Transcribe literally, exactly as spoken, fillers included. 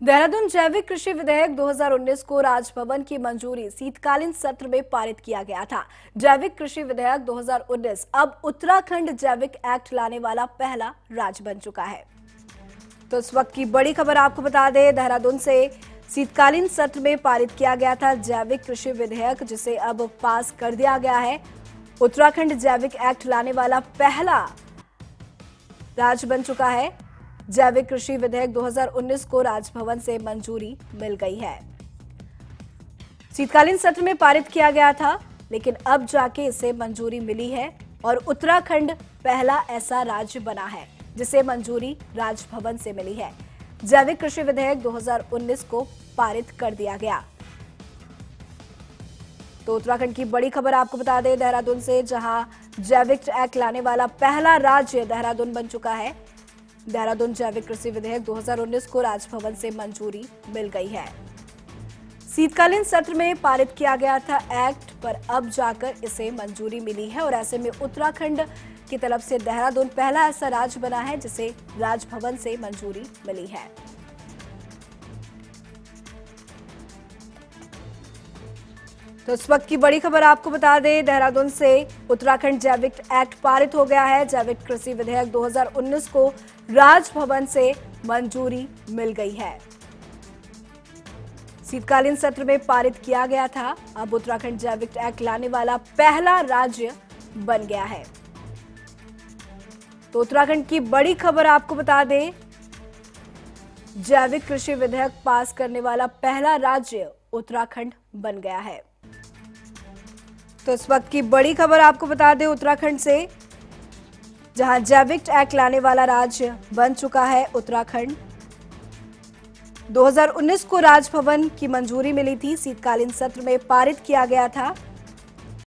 देहरादून जैविक कृषि विधेयक दो हज़ार उन्नीस को राजभवन की मंजूरी शीतकालीन सत्र में पारित किया गया था। जैविक कृषि विधेयक दो हज़ार उन्नीस अब उत्तराखंड जैविक एक्ट लाने वाला पहला राज्य बन चुका है। तो इस वक्त की बड़ी खबर आपको बता दें, देहरादून से शीतकालीन सत्र में पारित किया गया था जैविक कृषि विधेयक, जिसे अब पास कर दिया गया है। उत्तराखंड जैविक एक्ट लाने वाला पहला राज्य बन चुका है। जैविक कृषि विधेयक दो हज़ार उन्नीस को राजभवन से मंजूरी मिल गई है। शीतकालीन सत्र में पारित किया गया था, लेकिन अब जाके इसे मंजूरी मिली है और उत्तराखंड पहला ऐसा राज्य बना है जिसे मंजूरी राजभवन से मिली है। जैविक कृषि विधेयक दो हज़ार उन्नीस को पारित कर दिया गया। तो उत्तराखंड की बड़ी खबर आपको बता दें, देहरादून से, जहां जैविक एक्ट लाने वाला पहला राज्य देहरादून बन चुका है। देहरादून जैविक कृषि विधेयक दो हज़ार उन्नीस को राजभवन से मंजूरी मिल गई है। शीतकालीन सत्र में पारित किया गया था एक्ट, पर अब जाकर इसे मंजूरी मिली है और ऐसे में उत्तराखंड की तरफ से देहरादून पहला ऐसा राज्य बना है जिसे राजभवन से मंजूरी मिली है। तो इस वक्त की बड़ी खबर आपको बता दें, देहरादून से उत्तराखंड जैविक एक्ट पारित हो गया है। जैविक कृषि विधेयक दो हज़ार उन्नीस को राजभवन से मंजूरी मिल गई है। शीतकालीन सत्र में पारित किया गया था, अब उत्तराखंड जैविक एक्ट लाने वाला पहला राज्य बन गया है। तो उत्तराखंड की बड़ी खबर आपको बता दें, जैविक कृषि विधेयक पास करने वाला पहला राज्य उत्तराखंड बन गया है। तो इस वक्त की बड़ी खबर आपको बता दें, उत्तराखंड से, जहां जैविक एक्ट लाने वाला राज्य बन चुका है उत्तराखंड। दो हज़ार उन्नीस को राजभवन की मंजूरी मिली थी, शीतकालीन सत्र में पारित किया गया था।